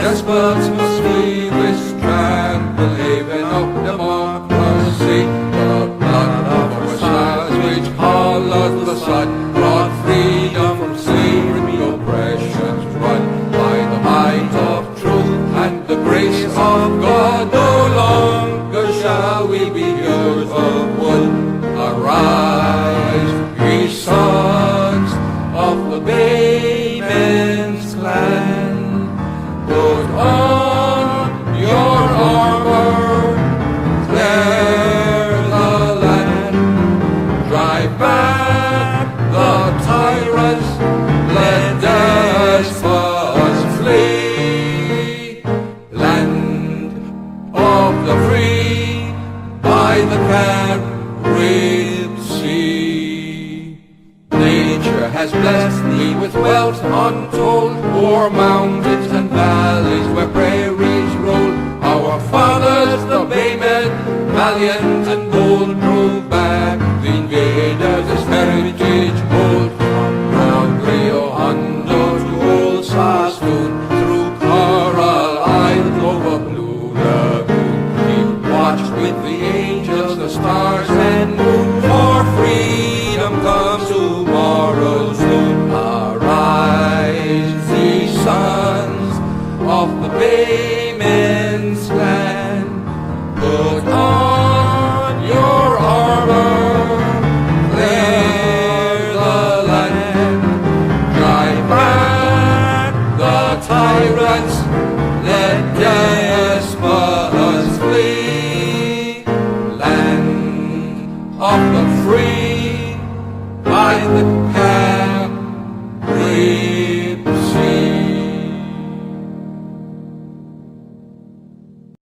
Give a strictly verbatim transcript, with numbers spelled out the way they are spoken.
despots must flee this tranquil haven of democracy. The blood of our sires which colours the sun brought freedom from slavery, oppressions run by the might of truth and the grace of God. No longer shall we be heroes of wood. Arise, ye sons of the Baymen's clan, put on your armour, clear the land, drive back the tyrants, let despots flee. Land of the free, by the Carib sea. Nature has blessed me with wealth untold, o'er mountains and valleys where prairies roll. Our fathers, the Baymen, valiant and bold, drove back the invaders, this heritage old. From Rio Hondo to Old Sassoon, through Coral Isle over Blue Lagoon, keep watch with the angels, the stars and moon, for freedom comes tomorrow soon. Arise, ye sons of the Baymen's clan, put on your armour, clear the land, drive back the tyrants, let despots flee. Land of the free, by the